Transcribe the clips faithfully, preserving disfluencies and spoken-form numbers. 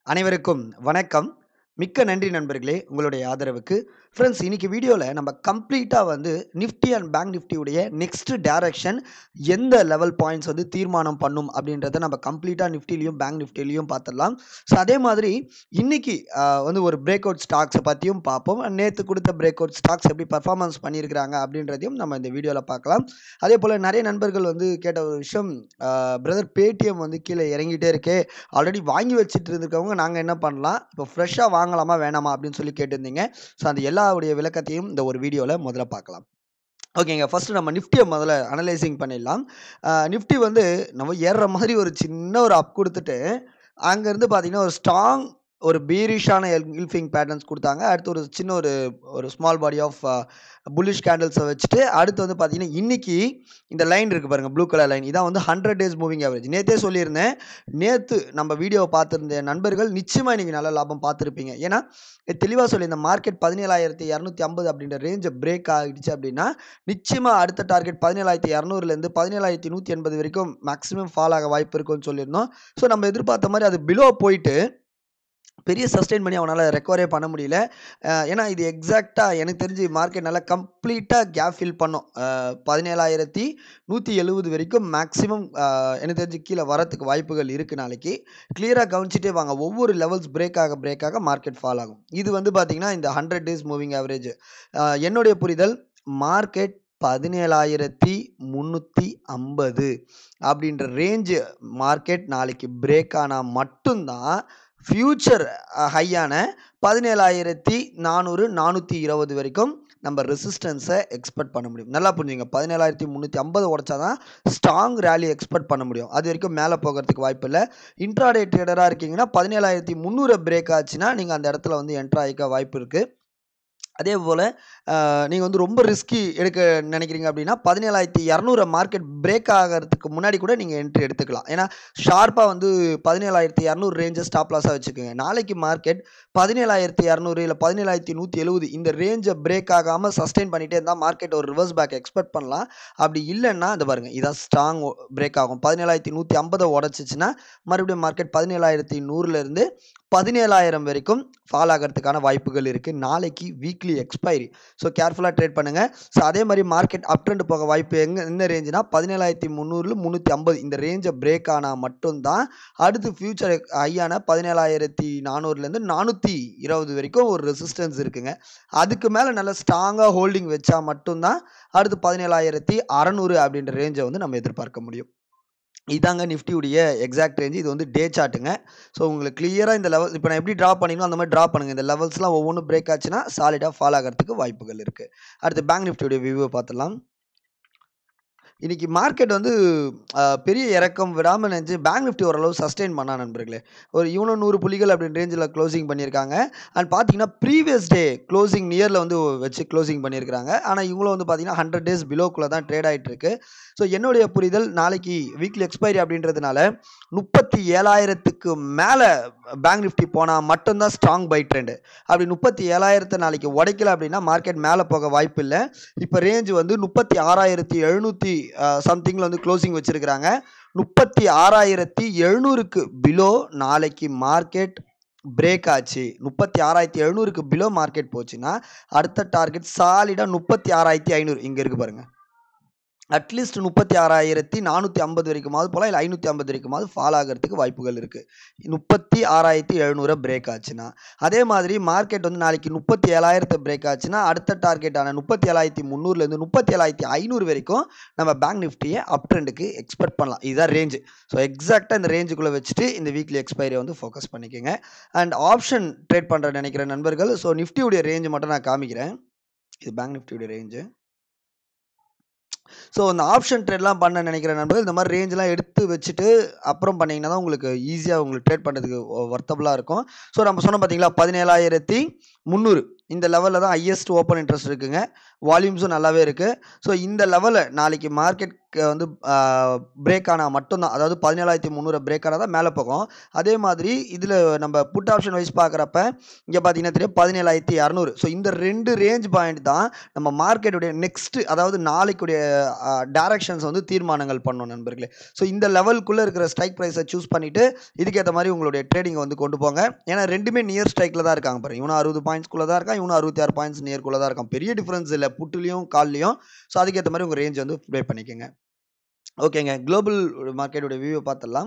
அனைவருக்கும் வணக்கம். மிக்க நன்றி நண்பர்களே உங்களுடைய ஆதரவுக்கு. ஃப்ரெண்ட்ஸ், இன்னைக்கு வீடியோல நம்ம கம்ப்ளீட்டா வந்து நிஃப்டி அண்ட் பேங்க் நிஃப்டி உடைய நெக்ஸ்ட் டைரக்ஷன் எந்த லெவல் பாயிண்ட்ஸ் வந்து தீர்மானம் பண்ணும் அப்படின்றத நம்ம கம்ப்ளீட்டா நிஃப்டிலையும் பேங்க் நிஃப்டிலையும் பார்த்துடலாம். ஸோ அதே மாதிரி இன்னைக்கு அஹ், வந்து ஒரு பிரேக் அவுட் ஸ்டாக்ஸை பற்றியும் பார்ப்போம். நேற்று கொடுத்த பிரேக் அவுட் ஸ்டாக்ஸ் எப்படி பர்ஃபார்மன்ஸ் பண்ணியிருக்கிறாங்க அப்படின்றதையும் நம்ம இந்த வீடியோவில் பார்க்கலாம். அதே போல் நிறைய நண்பர்கள் வந்து கேட்ட ஒரு விஷயம், பிரதர் பேடிஎம் வந்து கீழே இறங்கிட்டே இருக்கே, ஆல்ரெடி வாங்கி வச்சுட்டு இருந்திருக்கவங்க நாங்கள் என்ன பண்ணலாம், இப்போ ஃப்ரெஷ்ஷாக வாங்கலாமா வேணாமா அப்படின்னு சொல்லி கேட்டிருந்தீங்க. ஸோ அந்த எல்லாவுடைய விளக்கத்தையும் இந்த ஒரு வீடியோவில் முதல்ல பார்க்கலாம். ஓகேங்க, ஃபர்ஸ்ட் நம்ம நிஃப்டியை முதல்ல அனலைசிங் பண்ணிடலாம். நிஃப்டி வந்து நம்ம ஏறுற மாதிரி ஒரு சின்ன ஒரு அப் கொடுத்துட்டு அங்கேருந்து பார்த்தீங்கன்னா ஒரு ஸ்ட்ராங் ஒரு பீரிஷான எல்ஃபிங் பேட்டர்ன்ஸ் கொடுத்தாங்க. அடுத்து ஒரு சின்ன ஒரு ஒரு ஸ்மால் பாடி ஆஃப் புல்லிஷ் கேண்டில்ஸை வச்சுட்டு அடுத்து வந்து பார்த்தீங்கன்னா இன்னைக்கு இந்த லைன் இருக்குது பாருங்கள், ப்ளூ கலர் லைன், இதான் வந்து ஹண்ட்ரட் டேஸ் மூவிங் ஆவரேஜ். நேற்றே சொல்லியிருந்தேன், நேற்று நம்ம வீடியோவை பார்த்துருந்த நண்பர்கள் நிச்சயமாக இன்றைக்கி நல்ல லாபம் பார்த்துருப்பீங்க. ஏன்னா தெளிவாக சொல்லி இந்த மார்க்கெட் பதினேழாயிரத்தி இரநூத்தி ஐம்பது அப்படின்ற ரேஞ்சை பிரேக் ஆகிடுச்சு அப்படின்னா நிச்சயமாக அடுத்த டார்கெட் பதினேழாயிரத்தி இரநூறுலேருந்து பதினேழாயிரத்தி நூற்றி எண்பது வரைக்கும் மேக்ஸிமம் ஃபால் ஆக வாய்ப்பு இருக்குன்னு சொல்லியிருந்தோம். ஸோ நம்ம எதிர்பார்த்த மாதிரி அது பிலோ போயிட்டு பெரிய சஸ்டெயின் பண்ணி அவனால் ரெக்கவரே பண்ண முடியல. அஹ் ஏன்னா இது எக்ஸாக்டாக எனக்கு தெரிஞ்சு மார்க்கெட் நல்லா கம்ப்ளீட்டாக கேப் ஃபில் பண்ணும். பதினேழாயிரத்தி நூற்றி எழுபது வரைக்கும் மேக்ஸிமம் எனக்கு தெரிஞ்சு கீழே வரத்துக்கு வாய்ப்புகள் இருக்குது. நாளைக்கு கிளியராக கவனிச்சிட்டே வாங்க, ஒவ்வொரு லெவல்ஸ் பிரேக் ஆக பிரேக் ஆக மார்க்கெட் ஃபால் ஆகும். இது வந்து பார்த்திங்கன்னா இந்த ஹண்ட்ரட் டேஸ் மூவிங் ஆவரேஜ் என்னுடைய புரிதல் மார்க்கெட் பதினேழாயிரத்தி முந்நூற்றி ஐம்பது அப்படின்ற ரேஞ்சு மார்க்கெட் நாளைக்கு பிரேக் ஆனால் மட்டும்தான் ஃப்யூச்சர் ஹையான பதினேழாயிரத்தி நானூறு நானூற்றி இருபது வரைக்கும் நம்ம ரெசிஸ்டன்ஸை எக்ஸ்பெக்ட் பண்ண முடியும். நல்லா புரிஞ்சுங்க, பதினேழாயிரத்தி முந்நூற்றி ஐம்பது உடச்சாதான் ஸ்ட்ராங் ரேலி எக்ஸ்பெக்ட் பண்ண முடியும். அது வரைக்கும் மேலே போகிறதுக்கு வாய்ப்பு இல்லை. இன்ட்ராடே ட்ரேடராக இருக்கீங்கன்னா பதினேழாயிரத்தி முந்நூறு பிரேக் ஆச்சுன்னா நீங்கள் அந்த இடத்துல வந்து என்ட்ரு ஆகிக்க வாய்ப்பு இருக்குது. அதே போல் நீங்கள் வந்து ரொம்ப ரிஸ்கி எடுக்க நினைக்கிறீங்க அப்படின்னா பதினேழாயிரத்தி இரநூறு மார்க்கெட் பிரேக் ஆகிறதுக்கு முன்னாடி கூட நீங்கள் என்ட்ரி எடுத்துக்கலாம். ஏன்னா ஷார்ப்பாக வந்து பதினேழாயிரத்தி இரநூறு ரேஞ்சை ஸ்டாப் லாஸாக வச்சுக்கோங்க. நாளைக்கு மார்க்கெட் பதினேழாயிரத்தி இரநூறு இல்லை பதினேழாயிரத்தி நூற்றி எழுபது இந்த ரேஞ்சை பிரேக் ஆகாமல் சஸ்டெயின் பண்ணிகிட்டே இருந்தால் மார்க்கெட் ஒரு ரிவர்ஸ் பேக் எக்ஸ்பெக்ட் பண்ணலாம். அப்படி இல்லைன்னா இந்த பாருங்கள், இதான் ஸ்ட்ராங் பிரேக் ஆகும். பதினேழாயிரத்தி நூற்றி ஐம்பதை உடச்சிச்சின்னா மறுபடியும் மார்க்கெட் பதினேழாயிரத்தி நூறுலேருந்து பதினேழாயிரம் வரைக்கும் ஃபால் ஆகிறதுக்கான வாய்ப்புகள் இருக்குது. நாளைக்கு வீக்லி எக்ஸ்பைரி, ஸோ கேர்ஃபுல்லாக ட்ரேட் பண்ணுங்கள். ஸோ அதே மாதிரி மார்க்கெட் அப் ட்ரெண்ட் போக வாய்ப்பு எங்கே என்ன ரேஞ்சுனா பதினேழாயிரத்தி முந்நூறுல முந்நூற்றி ஐம்பது இந்த ரேஞ்சை பிரேக் ஆனால் மட்டும்தான் அடுத்து ஃபியூச்சர் ஹையான பதினேழாயிரத்தி நானூறுலேருந்து நானூற்றி இருபது வரைக்கும் ஒரு ரெசிஸ்டன்ஸ் இருக்குங்க. அதுக்கு மேலே நல்ல ஸ்ட்ராங்காக ஹோல்டிங் வச்சா மட்டும்தான் அடுத்து பதினேழாயிரத்தி அறநூறு அப்படின்ற ரேஞ்சை வந்து நம்ம எதிர்பார்க்க முடியும். இதாங்க நிஃப்டியுடைய எக்ஸாக்ட் ரேஞ்சு. இது வந்து டே சார்ட்டுங்க. ஸோ உங்களுக்கு கிளியராக இந்த லெவல் இப்போ நான் எப்படி ட்ரா பண்ணிங்களோ அந்த மாதிரி ட்ரா பண்ணுங்கள். இந்த லெவல்ஸ்லாம் ஒவ்வொன்றும் பிரேக் ஆச்சுன்னா சாலிடாக ஃபால் ஆகிறதுக்கு வாய்ப்புகள் இருக்குது. அடுத்து பேங்க் நிஃப்டியுடைய வியூவை பார்த்துடலாம். இன்றைக்கி மார்க்கெட் வந்து பெரிய இறக்கம் விடாமல் நினச்சி பேங்க் நிஃப்டி ஓரளவு சஸ்டெயின் பண்ணா நண்பர்களே. ஒரு இவனும் நூறு புள்ளிகள் அப்படின்னு ரேஞ்சில் க்ளோசிங் பண்ணியிருக்காங்க. அண்ட் பார்த்தீங்கன்னா ப்ரீவியஸ் டே க்ளோசிங் நியரில் வந்து வச்சு க்ளோசிங் பண்ணியிருக்காங்க. ஆனால் இவங்களும் வந்து பார்த்தீங்கன்னா ஹண்ட்ரட் டேஸ் பிலோக்குள்ளே தான் ட்ரேட் ஆகிட்டு இருக்கு. ஸோ என்னுடைய புரிதல் நாளைக்கு வீக்லி எக்ஸ்பைரி அப்படின்றதுனால முப்பத்தி ஏழாயிரத்துக்கு மேலே பேங்க் நிஃப்டி போனால் மட்டும்தான் ஸ்ட்ராங் பை ட்ரெண்டு. அப்படி முப்பத்தி ஏழாயிரத்தை நாளைக்கு உடைக்கல அப்படின்னா மார்க்கெட் மேலே போக வாய்ப்பு இல்லை. இப்போ ரேஞ்சு வந்து முப்பத்தி ஆறாயிரத்தி எழுநூற்றி சம்திங்கில் வந்து க்ளோசிங் வச்சுருக்கிறாங்க. முப்பத்தி ஆறாயிரத்தி எழுநூறுக்கு பிலோ நாளைக்கு மார்க்கெட் பிரேக் ஆச்சு. முப்பத்தி ஆறாயிரத்தி எழுநூறுக்கு பிலோ மார்க்கெட் போச்சுன்னா அடுத்த டார்கெட் சாலிடாக முப்பத்தி ஆறாயிரத்தி ஐநூறு இங்கே இருக்குது பாருங்கள். அட்லீஸ்ட் முப்பத்தி ஆறாயிரத்தி நானூற்றி ஐம்பது வரைக்குமாவது போகலாம், இல்லை ஐநூற்றி ஐம்பது வரைக்குமாவது ஃபால் ஆகிறதுக்கு வாய்ப்புகள் இருக்குது. முப்பத்தி ஆறாயிரத்தி எழுநூறு பிரேக் ஆச்சுன்னா. அதே மாதிரி மார்க்கெட் வந்து நாளைக்கு முப்பத்தி ஏழாயிரத்தை பிரேக் ஆச்சுன்னா அடுத்த டார்கெட்டான முப்பத்தி ஏழாயிரத்தி முந்நூறுலேருந்து முப்பத்தி ஏழாயிரத்தி ஐநூறு வரைக்கும் நம்ம பேங்க் நிஃப்டியை அப் ட்ரெண்டுக்கு எக்ஸ்பெக்ட் பண்ணலாம். இதுதான் ரேஞ்சு. ஸோ எக்ஸாக்டாக இந்த ரேஞ்சுக்குள்ளே வச்சுட்டு இந்த வீக்லி எக்ஸ்பைரியை வந்து ஃபோக்கஸ் பண்ணிக்கோங்க. அண்ட் ஆப்ஷன் ட்ரேட் பண்ணுற நினைக்கிற நண்பர்கள், ஸோ நிஃப்டியுடைய ரேஞ்சு மட்டும் நான் காமிக்கிறேன். இது பேங்க் நிஃப்டியுடைய ரேஞ்சு. ஸோ இந்த ஆப்ஷன் ட்ரேட்லாம் பண்ண நினைக்கிற நண்பர்கள் இந்த மாதிரி ரேஞ்செலாம் எடுத்து வச்சுட்டு அப்புறம் பண்ணிங்கன்னா தான் உங்களுக்கு ஈஸியாக உங்களுக்கு ட்ரேட் பண்ணுறதுக்கு ஒர்த்தபுளாக இருக்கும். ஸோ நம்ம சொன்னோம் பார்த்தீங்களா பதினேழாயிரத்தி முந்நூறு இந்த லெவல்ல தான் ஹையஸ்ட் ஓப்பன் இன்ட்ரெஸ்ட் இருக்குங்க. வால்யூம்ஸும் நல்லாவே இருக்கு. ஸோ இந்த லெவல்ல நாளைக்கு மார்க்கெட் வந்து ஆ பிரேக் ஆனா மட்டும் தான். அதாவது பதினேழாயிரத்து முந்நூறு பிரேக் ஆனா தான் மேல போகும். அதே மாதிரி இதுல நம்ம புட் ஆப்ஷன் வைஸ் பார்க்குறப்ப இங்க பார்த்தீங்கன்னா தெரியும் பதினேழாயிரத்து இருநூறு. ஸோ இந்த ரெண்டு ரேஞ்ச் பாயிண்ட் தான் நம்ம மார்க்கெட்டுடைய நெக்ஸ்ட் அதாவது நாளைக்குடைய அ டைரக்ஷன்ஸ் வந்து தீர்மானங்கள் பண்ணும் நண்பர்களே. ஸோ இந்த லெவலுக்குள்ள இருக்கிற ஸ்ட்ரைக் பிரைஸை சூஸ் பண்ணிட்டு இதுக்கேத்த மாதிரி உங்களுடைய ட்ரேடிங் வந்து கொண்டு போங்க. ஏன்னா ரெண்டுமே நியர் ஸ்ட்ரைக்ல தான் இருக்காங்க பாருங்க. இவனும் அறுபது பாயிண்ட்ஸ்குள்ள தான் இருக்கான். இவனும் அறுபத்தி ஆறு பாயிண்ட்ஸ் நியர்க்குள்ள தான் இருக்கான். பெரிய டிஃபரன்ஸ் இல்ல புட்டுலயும் கால்லயும். ஸோ அதுக்கேத்த மாதிரி உங்க ரேஞ்ச் வந்து ப்ளே பண்ணிக்கங்க. ஓகேங்க. குளோபல் மார்க்கெட்டோட வியூ பார்த்துடலாம்.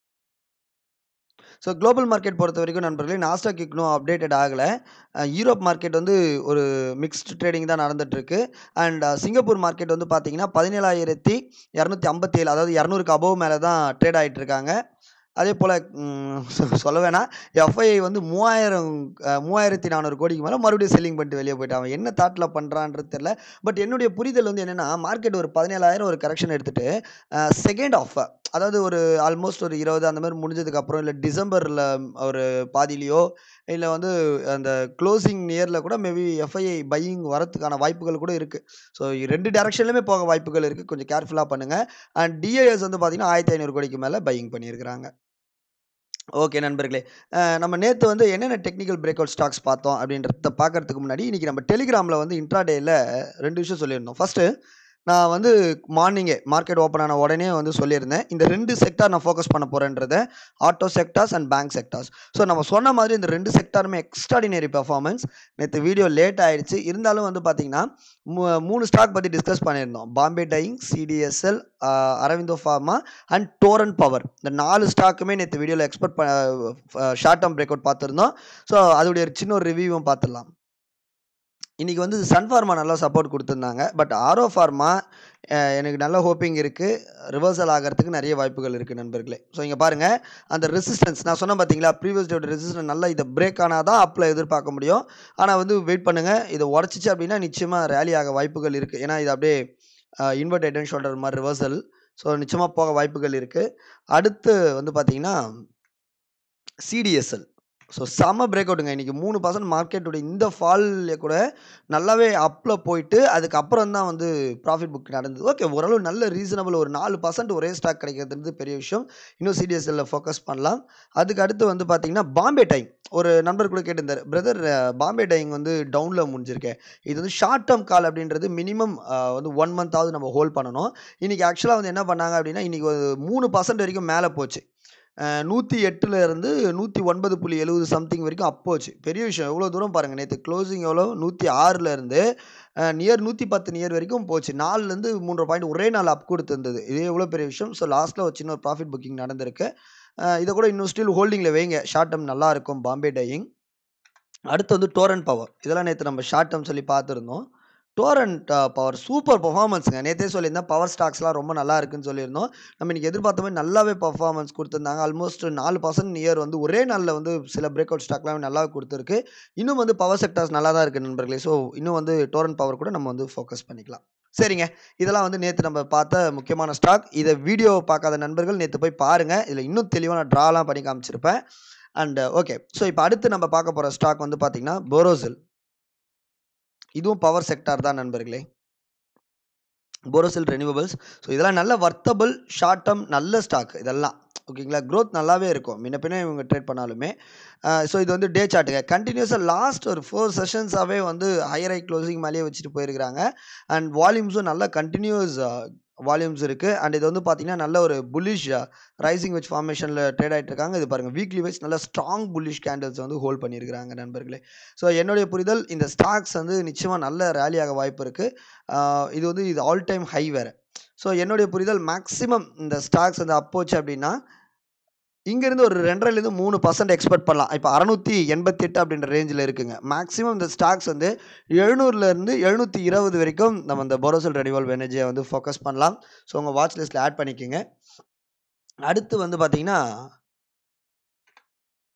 ஸோ குளோபல் மார்க்கெட் பொறுத்த வரைக்கும் நண்பர்களே நாஸ்டாக் இன்னும் அப்டேட்டட் ஆகல. அ யூரோப் மார்க்கெட் வந்து ஒரு மிக்ஸ்ட் ட்ரேடிங் தான் நடந்துட்டு இருக்கு. அண்ட் சிங்கப்பூர் மார்க்கெட் வந்து பார்த்தீங்கன்னா பதினேழாயிரத்து இருநூற்று ஐம்பத்தி ஏழு அதாவது இருநூறுக்கு அபோவ் மேல தான் ட்ரேட் ஆயிட்டு இருக்காங்க. அதே போல ம் சொல்ல வேணாம். எஃப்ஐஐ வந்து மூவாயிரம் அ மூவாயிரத்து நானூறு கோடிக்கு மேல மறுபடியும் செல்லிங் பண்ணிட்டு வெளிய போயிட்டான். அவன் என்ன தாட்ல பண்றான்றது தெரியல. பட் என்னுடைய புரிதல் வந்து என்னன்னா, மார்க்கெட் ஒரு பதினேழாயிரம் ஒரு கரெக்ஷன் எடுத்துட்டு, அ செகண்ட் ஹால்ஃப் அதாவது ஒரு ஆல்மோஸ்ட் ஒரு இருபது அந்த மாரி முடிஞ்சதுக்கு அப்புறம், இல்ல டிசம்பர்ல ஒரு பாதியிலயோ, இல்ல வந்து அந்த குளோசிங் நியர்ல கூட மேபி எஃப்ஐஐ பையிங் வரதுக்கான வாய்ப்புகள் கூட இருக்கு. ஸோ ரெண்டு டைரக்ஷன்லயுமே போக வாய்ப்புகள் இருக்கு. கொஞ்சம் கேர்ஃபுல்லா பண்ணுங்க. அண்ட் டிஐஎஸ் வந்து பார்த்தீங்கன்னா, ஆயிரத்து ஐநூறு கோடிக்கு மேல பையிங் பண்ணியிருக்கிறாங்க. ஓகே நண்பர்களே. அ நம்ம நேத்து வந்து என்னென்ன டெக்னிக்கல் பிரேக் அவுட் ஸ்டாக்ஸ் பார்த்தோம் அப்படின்றத பார்க்கறதுக்கு முன்னாடி, இன்னைக்கு நம்ம டெலிகிராம்ல வந்து இன்ட்ராடேல ரெண்டு விஷயம் சொல்லியிருந்தோம். ஃபர்ஸ்ட்டு நான் வந்து மார்னிங்கே மார்க்கெட் ஓப்பன் ஆன உடனே வந்து சொல்லியிருந்தேன். இந்த ரெண்டு செக்டார் நான் ஃபோக்கஸ் பண்ண போறேன்றத. Auto sectors and bank sectors. So நம்ம சொன்ன மாதிரி இந்த ரெண்டு செக்டாருமே எக்ஸ்ட்ராடினரி பெர்ஃபார்மன்ஸ். நேத்து வீடியோ லேட் ஆயிடுச்சு. இருந்தாலும் வந்து பார்த்தீங்கன்னா, மூ மூணு ஸ்டாக் பத்தி டிஸ்கஸ் பண்ணியிருந்தோம். Bombay Dyeing, CDSL, uh Aurobindo pharma and Torrent Power. இந்த நாலு ஸ்டாக்குமே நேத்து வீடியோல எக்ஸ்பெக்ட் ப uh short term break out பார்த்திருந்தோம். ஸோ அதோடைய சின்ன ஒரு ரிவ்யூவும் பார்த்துடலாம். இன்னைக்கு வந்து சன்ஃபார்மா நல்லா சப்போர்ட் குடுத்திருந்தாங்க. பட் ஆரோ ஃபார்மா அ எனக்கு நல்ல ஹோப்பிங் இருக்கு. ரிவர்சல் ஆகறதுக்கு நெறைய வாய்ப்புகள் இருக்கு நண்பர்களே. ஸோ இங்க பாருங்க, அந்த ரெசிஸ்டன்ஸ் நான் சொன்னேன் பார்த்தீங்களா, ப்ரீவியஸ் டேயோட ரெசிஸ்டன்ஸ் நல்லா இத பிரேக் ஆனா தான் அப்ல எதிர்பார்க்க முடியும். ஆனா வந்து வெயிட் பண்ணுங்க. இத உடைச்சுச்சு அப்படின்னா நிச்சயமா ராலி ஆக வாய்ப்புகள் இருக்கு. ஏன்னா இது அப்படியே uh invert head and shoulder மாரி ரிவர்சல். ஸோ நிச்சயமா போக வாய்ப்புகள் இருக்கு. அடுத்து வந்து பார்த்தீங்கன்னா சிடிஎஸ்எல். ஸோ செம்ம பிரேக் அவுட்டுங்க. இன்னைக்கு மூணு சதவீதம் மார்க்கெட்டோட இந்த ஃபால்ல கூட நல்லாவே அப்ல போயிட்டு, அதுக்கப்புறம் தான் வந்து ப்ராஃபிட் புக் நடந்தது. ஓகே ஓரளவு நல்ல ரீசனபிள் ஒரு நாலு சதவீதம் ஒரே ஸ்டாக் கிடைக்கிறதுன்றது பெரிய விஷயம். இன்னும் சிடிஎஸ்எல்ல ஃபோக்கஸ் பண்ணலாம். அதுக்கு அடுத்து வந்து பார்த்தீங்கன்னா, பாம்பே டையிங். ஒரு நண்பர் கூட கேட்டிருந்தாரு. பிரதர் பாம்பே டையிங் வந்து டவுன்ல முடிஞ்சிருக்கே. இது வந்து ஷார்ட் டெர்ம் கால் அப்படின்றது மினிமம் அ வந்து ஒரு மந்த்தாவது நம்ம ஹோல்ட் பண்ணணும். இன்னைக்கு ஆக்சுவலா வந்து என்ன பண்ணாங்க அப்படின்னா, இன்னைக்கு ஒரு மூணு சதவீதம் வரைக்கும் மேல போச்சு. அ நூற்று எட்டுல இருந்து நூற்று ஒன்பது புள்ளி எழுபது சம்திங் வரைக்கும் அப் போச்சு. பெரிய விஷயம். எவ்வளோ தூரம் பாருங்க. நேத்து குளோசிங் எவ்வளோ நூற்று ஆறுல இருந்து அ நியர் நூற்று பத்து நியர் வரைக்கும் போச்சு. நாலுலேருந்து மூன்று பாயிண்ட் ஒரே நாள் அப் குடுத்திருந்தது. இது எவ்வளோ பெரிய விஷயம். ஸோ லாஸ்ட்ல ஒரு சின்ன ஒரு ப்ராஃபிட் புக்கிங் நடந்திருக்கு. அ இத கூட இன்னும் ஸ்டில் ஹோல்டிங்ல வைங்க. ஷார்ட் டெர்ம் நல்லா இருக்கும் பாம்பே டையிங். அடுத்து வந்து டோரன்ட் பவர். இதெல்லாம் நேத்து நம்ம ஷார்ட் டெர்ம் சொல்லி பார்த்திருந்தோம். டோரன்ட் பவர் சூப்பர் பெர்ஃபார்மன்ஸ்ங்க. நேத்தே சொல்லியிருந்தேன். பவர் ஸ்டாக்ஸ்லாம் ரொம்ப நல்லா இருக்குன்னு சொல்லியிருந்தோம். நம்ம இன்னைக்கு எதிர்பார்த்த மாரி நல்லாவே பெர்ஃபார்மன்ஸ் குடுத்திருந்தாங்க. ஆல்மோஸ்ட் நாலு சதவீதம் நியர் வந்து ஒரே நாள்ல வந்து சில பிரேக் அவுட் ஸ்டாக்லாம் நல்லாவே குடுத்திருக்கு. இன்னும் வந்து பவர் செக்டார்ஸ் நல்லா தான் இருக்கு நண்பர்களே. ஸோ இன்னும் வந்து டோரன்ட் பவர் கூட நம்ம வந்து ஃபோக்கஸ் பண்ணிக்கலாம். சரிங்க. இதெல்லாம் வந்து நேத்து நம்ம பார்த்த முக்கியமான ஸ்டாக். இத வீடியோ பார்க்காத நண்பர்கள் நேத்து போய் பாருங்க. இதுல இன்னும் தெளிவா நான் ட்ராலாம் பண்ணி காமிச்சிருப்பேன். And okay. ஸோ இப்ப அடுத்து நம்ம பார்க்க போற ஸ்டாக் வந்து பார்த்தீங்கன்னா, போரோசில். இதுவும் பவர் செக்டார் தான் நண்பர்களே. போரோசில் ரெனியூவபிள்ஸ். ஸோ இதெல்லாம் நல்ல வர்த்தபிள், ஷார்ட் டெர்ம் நல்ல ஸ்டாக் இதெல்லாம். ஓகேங்களா? குரோத் நல்லாவே இருக்கும். முன்ன பின்ன இவங்க ட்ரேட் பண்ணாலுமே. அ ஸோ இது வந்து டே சார்ட்டுங்க. கன்டினியூஸா லாஸ்ட் ஒரு நாலு செஷன்ஸாவே வந்து ஹையர் ஹை க்ளோசிங் மேலேயே வச்சுட்டு போயிருக்கிறாங்க. அண்ட் வால்யூம்ஸும் நல்ல கன்டினியூஸ் வால்யூம்ஸ் இருக்கு. அண்ட் இது வந்து பார்த்தீங்கன்னா, நல்ல ஒரு புல்லிஷ் ரைசிங் வெட்ஜ் ஃபார்மேஷன்ல ட்ரேட் ஆயிட்டு இருக்காங்க. இது பாருங்க வீக்லி வைஸ் நல்ல ஸ்ட்ராங் புல்லிஷ் கேண்டில்ஸ் வந்து ஹோல்ட் பண்ணியிருக்கிறாங்க நண்பர்களே. ஸோ என்னுடைய புரிதல் இந்த ஸ்டாக்ஸ் வந்து நிச்சயமா நல்ல ராலி ஆக வாய்ப்பு இருக்கு. அ இது வந்து இது ஆல் டைம் ஹை வேற. ஸோ என்னுடைய புரிதல் மேக்ஸிமம் இந்த ஸ்டாக்ஸ் வந்து அப் போச்சு அப்படின்னா, இங்கேருந்து ஒரு ரெண்டரைலேருந்து மூணு சதவீதம் எக்ஸ்பெக்ட் பண்ணலாம். இப்ப அறுநூற்று எண்பத்தி எட்டு அப்படின்ற ரேஞ்சில இருக்குங்க. மேக்ஸிமம் இந்த ஸ்டாக்ஸ் வந்து எழுநூறுலேருந்து எழுநூற்று இருபது வரைக்கும் நம்ம இந்த போரோசில் ரெனியூவல் எனர்ஜிய வந்து ஃபோக்கஸ் பண்ணலாம். ஸோ உங்க வாட்ச் லிஸ்ட்ல ஆட் பண்ணிக்கங்க. அடுத்து வந்து பார்த்தீங்கன்னா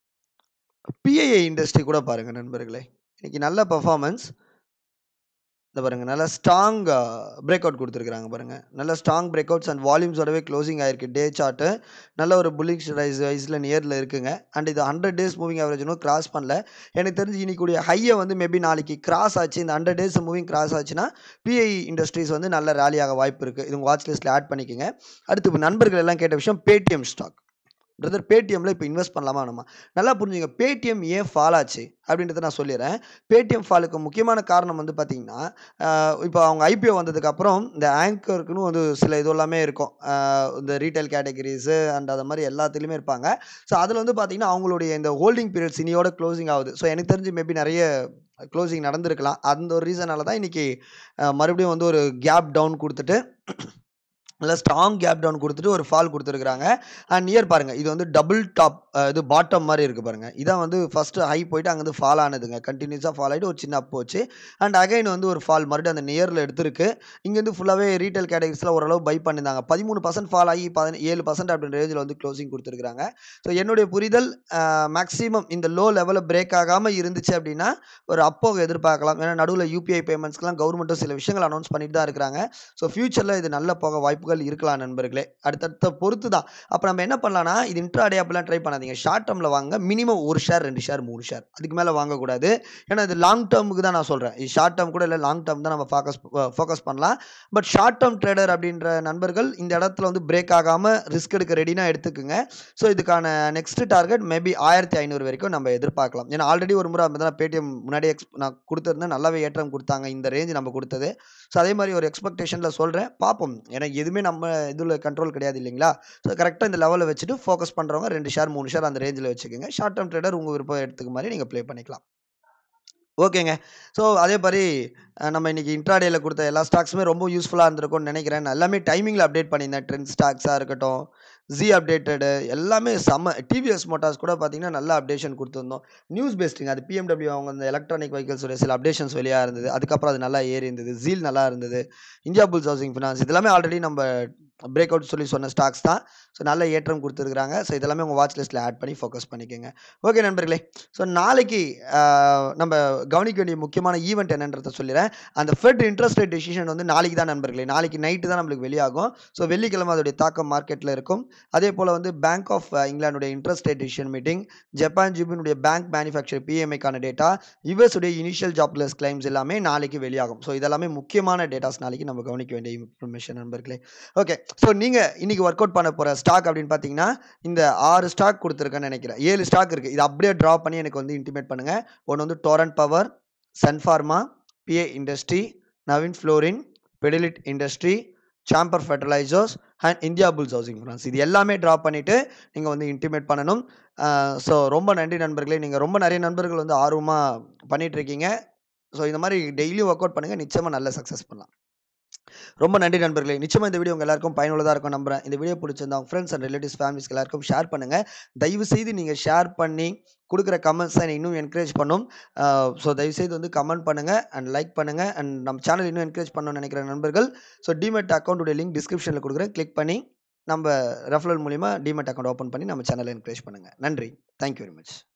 பிஐஐ இண்டஸ்ட்ரி கூட பாருங்க நண்பர்களே. இன்னைக்கு நல்ல பெர்ஃபார்மன்ஸ். இந்த பாருங்க நல்ல ஸ்ட்ராங் பிரேக் அவுட் கொடுத்துருக்காங்க பாருங்க. நல்ல ஸ்ட்ராங் பிரேக் அவுட்ஸ் அண்ட் வால்யூம்ஸோடவே க்ளோசிங் ஆயிருக்கு. டே சார்ட்டு நல்ல ஒரு புல்லிஷ் ரைஸ் வைஸில் நியரில் இருக்குங்க. அண்ட் இது ஹண்ட்ரட் டேஸ் மூவிங் ஆவரேஜ் இன்னும் கிராஸ் பண்ணல. எனக்கு தெரிஞ்சு இன்னைக்குடைய ஹையை வந்து மேபி நாளைக்கு கிராஸ் ஆச்சு. இந்த ஹண்ட்ரட் டேஸ் மூவிங் கிராஸ் ஆச்சுன்னா பிஐ இண்டஸ்ட்ரீஸ் வந்து நல்ல ரேலியாக வாய்ப்பு இருக்குது. இது உங்கள் வாட்ச் லிஸ்ட்டில் ஆட் பண்ணிக்கோங்க. அடுத்து இப்போ நண்பர்கள் எல்லாம் கேட்ட விஷயம் பேடிஎம் ஸ்டாக். பிரதர் பேடிஎம்ல இப்போ இன்வெஸ்ட் பண்ணலாமா நம்ம? நல்லா புரிஞ்சுங்க. பேடிஎம் ஏன் ஃபால் ஆச்சு அப்படின்றத நான் சொல்லிடுறேன். பேடிஎம் ஃபாலுக்கு முக்கியமான காரணம் வந்து பார்த்தீங்கன்னா, இப்போ அவங்க ஐபிஓ வந்ததுக்கப்புறம் இந்த ஆங்கருக்குன்னு வந்து சில இது எல்லாமே இருக்கும். இந்த ரீட்டைல் கேட்டகரிஸு அண்ட் அது மாதிரி எல்லாத்துலேயுமே இருப்பாங்க. ஸோ அதில் வந்து பார்த்தீங்கன்னா அவங்களுடைய இந்த ஹோல்டிங் பீரியட்ஸ் இனியோட க்ளோசிங் ஆகுது. ஸோ எனக்கு தெரிஞ்சு மேபி நிறைய க்ளோசிங் நடந்திருக்கலாம். அந்த ஒரு ரீசனால தான் இன்றைக்கி மறுபடியும் வந்து ஒரு கேப் டவுன் கொடுத்துட்டு நல்லா ஸ்ட்ராங் கேப் டவுன் கொடுத்துட்டு ஒரு ஃபால் கொடுத்துருக்காங்க. அண்ட் நியர் பாருங்கள், இது வந்து டபுள் டாப் இது பாட்டம் மாதிரி இருக்குது பாருங்கள். இதான் வந்து ஃபஸ்ட்டு ஹை போயிட்டு அங்கேருந்து ஃபால் ஆனதுங்க. கண்டினியூஸாக ஃபால் ஆகிட்டு ஒரு சின்ன அப் போச்சு. அண்ட் அகைன் வந்து ஒரு ஃபால் மறுபடியும் அந்த நியரில் எடுத்துருக்கு. இங்கேருந்து ஃபுல்லாகவே ரீட்டைல் கேட்டகரிஸில் ஓரளவு பை பண்ணியிருந்தாங்க. பதிமூணு பர்சன்ட் ஃபால் ஆகி பதின ஏழு பர்சன்ட் அப்படின்ற ரேஞ்சில் வந்து க்ளோசிங் கொடுத்துருக்காங்க. ஸோ என்னுடைய புரிதல் மேக்ஸிமம் இந்த லோ லெவலில் பிரேக் ஆகாமல் இருந்துச்சு அப்படின்னா ஒரு அப்போக எதிர்பார்க்கலாம். ஏன்னா நடுவில் யூபிஐ பேமெண்ட்ஸ்க்குலாம் கவர்மெண்ட்டும் சில விஷயங்கள் அனௌன்ஸ் பண்ணிட்டு தான் இருக்கிறாங்க. ஸோ ஃபியூச்சரில் இது நல்ல போக வாய்ப்பு இருக்கலாம் நண்பர்களே. அடுத்தடுத்த பொறுத்து தான். அப்ப நம்ம என்ன பண்ணலாம்னா, இது இன்ட்ராடே அப்படிலாம் ட்ரை பண்ணாதீங்க. ஷார்ட் டேர்ம்ல வாங்க. மினிமம் ஒரு ஷேர், ரெண்டு ஷேர், மூணு ஷேர். அதுக்கு மேல வாங்கக்கூடாது. ஏன்னா இது லாங் டேர்முக்கு தான் நான் சொல்றேன். இது ஷார்ட் டேர்ம் கூட இல்ல, லாங் டேர்ம் தான் நம்ம ஃபோக்கஸ் ஃபோக்கஸ் பண்ணலாம். பட் ஷார்ட் டேர்ம் ட்ரேடர் அப்படின்ற நண்பர்கள் இந்த இடத்துல வந்து பிரேக் ஆகாம ரிஸ்க் எடுக்க ரெடினா எடுத்துக்குங்க. ஸோ இதுக்கான நெக்ஸ்ட் டார்கெட் மேபி ஆயிரத்தி ஐநூறு வரைக்கும் நம்ம எதிர்பார்க்கலாம். ஏன்னா ஆல்ரெடி ஒரு முறை தான் பேடிஎம் முன்னாடியே நான் கொடுத்துருந்தேன். நல்லாவே ஏற்றம் கொடுத்தாங்க. இந்த ரேஞ்ச் நம்ம கொடுத்தது. ஸோ அதே மாதிரி ஒரு எக்ஸ்பெக்டேஷனில் சொல்கிறேன். பார்ப்போம். ஏன்னா எதுவுமே நம்ம இதில் கண்ட்ரோல் கிடையாது இல்லைங்களா? ஸோ கரெக்டாக இந்த லெவலில் வச்சுட்டு ஃபோக்கஸ் பண்ணுறவங்க ரெண்டு ஷேர் மூணு ஷேர் அந்த ரேஞ்சில் வச்சுக்கோங்க. ஷார்ட் டேர்ம் ட்ரேடர் உங்கள் விருப்பம் எடுத்துக்க மாதிரி நீங்கள் ப்ளே பண்ணிக்கலாம். ஓகேங்க. ஸோ அதே மாதிரி நம்ம இன்றைக்கி இன்ட்ராடேயில் கொடுத்த எல்லா ஸ்டாக்ஸுமே ரொம்ப யூஸ்ஃபுல்லாக இருந்திருக்கும்னு நினைக்கிறேன். நான் எல்லாமே டைமிங்கில் அப்டேட் பண்ணியிருந்தேன். ட்ரெண்ட் ஸ்டாக்ஸாக இருக்கட்டும், ஜி அப்டேட்டடு எல்லாமே செம்ம. டிவிஎஸ் மோட்டார்ஸ் கூட பார்த்தீங்கன்னா நல்ல அப்டேஷன் கொடுத்துருந்தோம். நியூஸ் பேஸ்டிங் அது பிஎம்டபிள்யூ அவங்க இந்த எலக்ட்ரானிக் வெஹிக்கல்ஸோட சில அப்டேஷன்ஸ் வெளியாக இருந்தது. அதுக்கப்புறம் அது நல்லா ஏறி இருந்தது. ஜீல் நல்லா இருந்தது. இந்தியா புல்ஸ் ஹவுசிங் ஃபினான்ஸ் இதெல்லாமே ஆல்ரெடி நம்ம பிரேக் அவுட் சொல்லி சொன்ன ஸ்டாக்ஸ் தான். ஸோ நல்ல ஏற்றம் கொடுத்துருக்காங்க. ஸோ இதெல்லாமே உங்கள் வாட்ச் லிஸ்ட்டில் ஆட் பண்ணி ஃபோக்கஸ் பண்ணிக்கோங்க. ஓகே நண்பர்களே. ஸோ நாளைக்கு நம்ம கவனிக்க வேண்டிய முக்கியமான ஈவெண்ட் என்னன்றதை சொல்லிடுறேன். அந்த ஃபெட் இன்ட்ரெஸ்ட் ரேட் டிசிஷன் வந்து நாளைக்கு தான் நண்பர்களே. நாளைக்கு நைட்டு தான் நம்மளுக்கு வெளியாகும். ஸோ வெள்ளிக்கிழமை அதோடைய தாக்கம் மார்க்கெட்டில் இருக்கும். அதே போல் வந்து பேங்க் ஆஃப் இங்கிலாந்துடைய interest rate decision meeting, Japan ஜிபினுடைய பேங்க் மேனுஃபேக்சர் பிஎம்ஐக்கான டேட்டா, யுஎஸ் உடைய இனிஷியல் ஜாப்லெஸ் கிளைம்ஸ் எல்லாமே நாளைக்கு வெளியாகும். ஸோ இதெல்லாமே முக்கியமான டேட்டாஸ் நாளைக்கு நம்ம கவனிக்க வேண்டிய இன்ஃபர்மேஷன் நண்பர்களே. ஓகே. ஸோ நீங்கள் இன்றைக்கி ஒர்க் அவுட் பண்ண போகிற ஸ்டாக் அப்படின்னு பார்த்தீங்கன்னா இந்த ஆறு ஸ்டாக் கொடுத்துருக்கேன்னு நினைக்கிறேன். ஏழு ஸ்டாக் இருக்குது. இது அப்படியே ட்ரா பண்ணி எனக்கு வந்து இன்டிமேட் பண்ணுங்கள். ஒன்று வந்து Torrent Power, Sun Pharma, P A industry, Navin Fluorine, Pidilite industry, Chambal fertilisers and Indiabulls housing finance. இது எல்லாமே ட்ரா பண்ணிவிட்டு நீங்கள் வந்து இன்டிமேட் பண்ணணும். ஸோ ரொம்ப நன்றி நண்பர்களே. நீங்கள் ரொம்ப நிறைய நண்பர்கள் வந்து ஆர்வமாக பண்ணிகிட்ருக்கீங்க. ஸோ இந்த மாதிரி டெய்லியும் ஒர்க் அவுட் பண்ணுங்கள். நிச்சயமாக நல்ல சக்ஸஸ் பண்ணலாம். ரொம்ப நன்றி நண்பர்களே. நிச்சயமாக இந்த வீடியோ உங்கள் எல்லாருக்கும் பயனுள்ளதாக இருக்கும் நம்புறேன். இந்த வீடியோ பிடிச்சிருந்தா உங்கள் ஃப்ரெண்ட்ஸ் அண்ட் ரிலேட்டிவ்ஸ் ஃபேமிலிஸ் எல்லாருக்கும் ஷேர் பண்ணுங்கள். தயவு செய்து நீங்கள் ஷேர் பண்ணி கொடுக்குற கமெண்ட்ஸ் தான் இன்னும் என்கரேஜ் பண்ணும். ஸோ தயவுசெய்து வந்து கமெண்ட் பண்ணுங்கள் அண்ட் லைக் பண்ணுங்கள். அண்ட் நம்ம சேனல் இன்னும் என்கரேஜ் பண்ணணும்னு நினைக்கிற நண்பர்கள் ஸோ டிமெட் அக்கௌண்ட்டுடைய லிங்க் டிஸ்கிரிப்ஷனில் கொடுக்குறேன். கிளிக் பண்ணி நம்ம ரெஃபரல் மூலிமா டிமெட் அக்கௌண்ட் ஓப்பன் பண்ணி நம்ம சேனலை என்கரேஜ் பண்ணுங்கள். நன்றி. Thank you very much.